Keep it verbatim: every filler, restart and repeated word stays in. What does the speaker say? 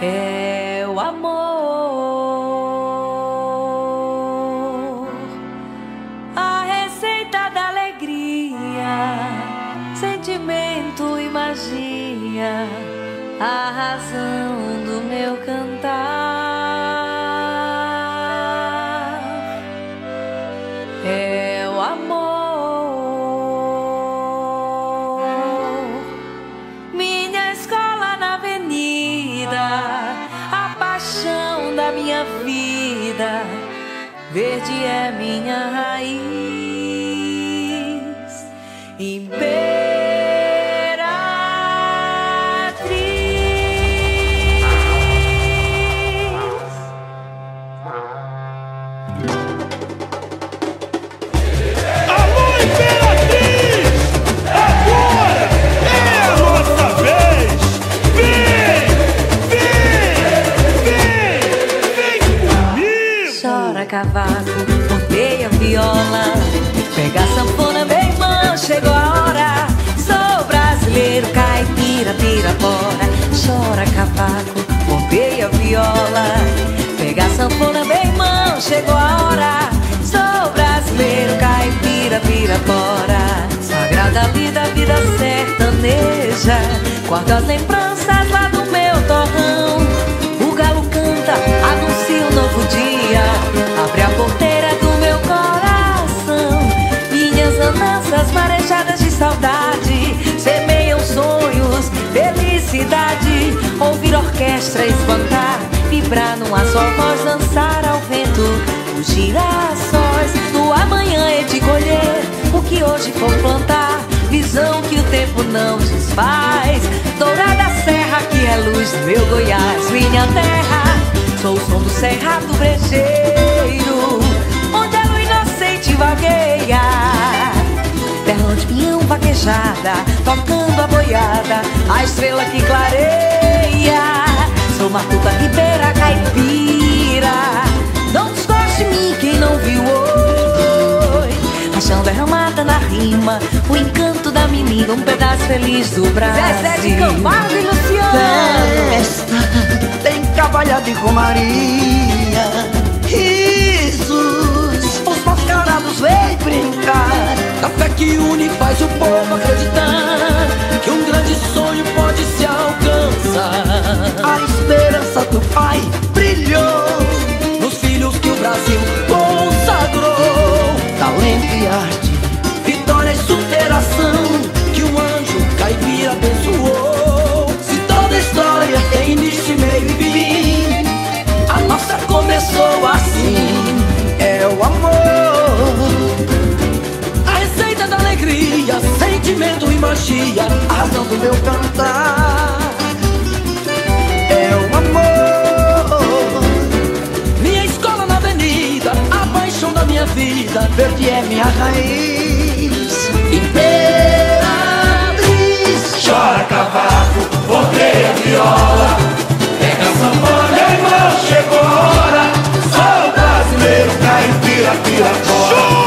é o amor, a receita da alegria, sentimento e magia, a razão do meu cantar. É o amor, minha escola na avenida, a paixão da minha vida, verde é minha raiz, imperatriz. Alô, Imperatriz! Agora é a nossa vez! Vem! Vem! Vem! Vem comigo! Chora cavaco, ponteia viola, pega a sanfona, meu irmão, chegou a hora. Sou brasileiro, caipira, pirapora. Chora cavaco, ponteia viola, pega a sanfona, meu irmão, chegou a hora. Sou brasileiro, caipira, pirapora. Sagrada vida, vida sertaneja, guardo as lembranças lá do meu torrão. O galo canta, anuncia um novo dia, abre a porteira do meu coração. Minhas andanças marejadas de saudade semeiam sonhos, felicidade. Ouvir orquestra espantar, vibrar numa só voz, dançar ao vento. Os girassóis do amanhã é de colher o que hoje for plantar. Visão que o tempo não desfaz, dourada serra que é luz do meu Goiás. Minha terra, sou o som do cerrado brejeiro, onde a lua inocente vagueia. Terra onde pinhão vaquejada, tocando a boiada, a estrela que clareia. Sou matuta ribeira caipira, não desgoste de mim quem não viu oi. Paixão derramada na rima, o encanto da menina, um pedaço feliz do Brasil. Zezé de Camargo e Luciano. Festa tem cavalhada e romaria, risos, os mascarados vêm brincar. Café que une faz o povo acreditar que um grande sonho pode se alcançar. A esperança do pai brilhou Nos filhos que o Brasil consagrou. talento e arte, Vitória e superação que um anjo caipira abençoou. Se toda história tem início, meio e fim, a nossa começou assim. é o amor, A receita da alegria, sentimento e magia, a razão do meu cantar. É o amor, minha escola na avenida, a paixão da minha vida, verde é minha raiz, imperatriz. Chora cavaco, ponteia viola, pega a sanfona, irmão, chegou a hora. Sou brasileiro, caipira, pirapora.